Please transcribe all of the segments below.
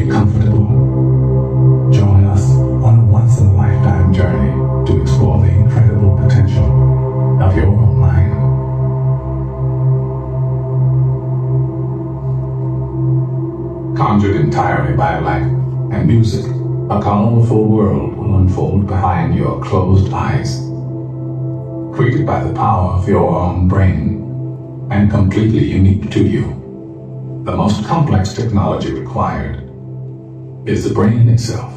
get comfortable. Join us on a once-in-a-lifetime journey to explore the incredible potential of your own mind. Conjured entirely by light and music, a colorful world will unfold behind your closed eyes. Created by the power of your own brain and completely unique to you. The most complex technology required is the brain itself.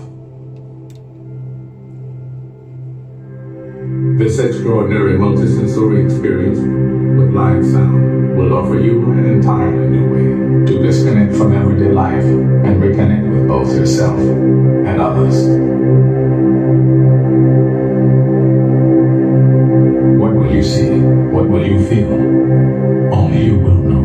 This extraordinary multisensory experience with live sound will offer you an entirely new way to disconnect from everyday life and reconnect with both yourself and others. What will you see? What will you feel? Only you will know.